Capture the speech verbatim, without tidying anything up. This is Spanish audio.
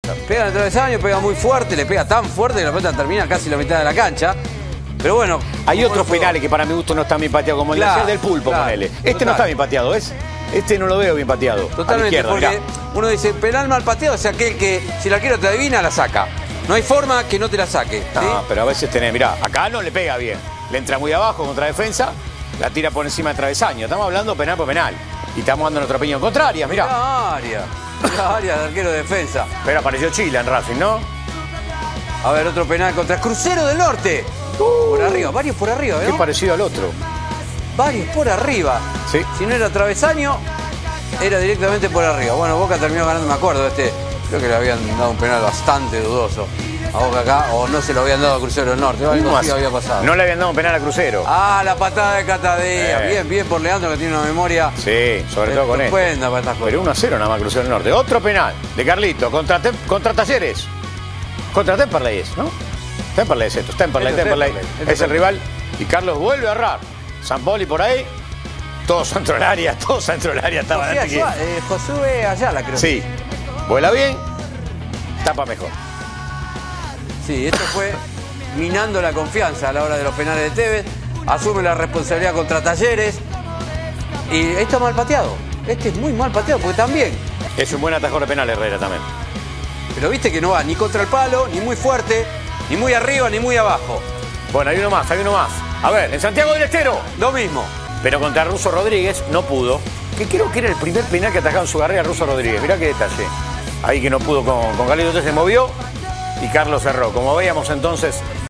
Pega en el travesaño, pega muy fuerte, le pega tan fuerte que la pelota termina casi la mitad de la cancha. Pero bueno... Hay otros penales que para mi gusto no están bien pateados, como el claro, del Pulpo, claro, ponele. Este total. no está bien pateado, ¿ves? Este no lo veo bien pateado. Totalmente, izquierda, porque mirá. uno dice, penal mal pateado es aquel que si el arquero te adivina, la saca. No hay forma que no te la saque. ¿sí? No, pero a veces tenés, mirá, acá no le pega bien. Le entra muy abajo contra defensa, la tira por encima del travesaño. Estamos hablando penal por penal. Y estamos dando nuestra opinión contraria, mirá. La área, la área de arquero de defensa. Pero apareció Chile en Racing, ¿no? A ver, otro penal contra Crucero del Norte. Uh, por arriba, varios por arriba, ¿no? Qué parecido al otro. Varios por arriba. Sí. Si no era travesaño, era directamente por arriba. Bueno, Boca terminó ganando, me acuerdo, este. Creo que le habían dado un penal bastante dudoso a Boca acá, o no se lo habían dado a Crucero del Norte. Algo así había pasado. No le habían dado un penal a Crucero. Ah, la patada de Catadea. Eh. Bien, bien por Leandro, que tiene una memoria. Sí, sobre todo con esto. Estupenda para estas cosas. Pero uno a cero nada más Crucero del Norte. Otro penal de Carlito contra, Tem- contra Talleres. Contra Temperley es, ¿no? Temperley es esto. Temperley, Esto es Temperley. Temperley, esto Es el rival. Y Carlos vuelve a errar. Sampoli por ahí. Todos dentro del área, todos dentro del área estaban José antes que- Ayala, eh, Josué Ayala, creo. Sí. Vuela bien, tapa mejor. Sí, esto fue minando la confianza a la hora de los penales de Tevez. Asume la responsabilidad contra Talleres. Y esto está mal pateado. Este es muy mal pateado porque también. Es un buen atajador de penal Herrera también. Pero viste que no va ni contra el palo, ni muy fuerte, ni muy arriba, ni muy abajo. Bueno, hay uno más, hay uno más. A ver, en Santiago del Estero. Lo mismo. Pero contra Russo Rodríguez no pudo. Que creo que era el primer penal que atajaba en su carrera Russo Rodríguez. Mirá qué detalle. Ahí que no pudo con, con Carlitos, se movió y Carlos cerró. Como veíamos entonces,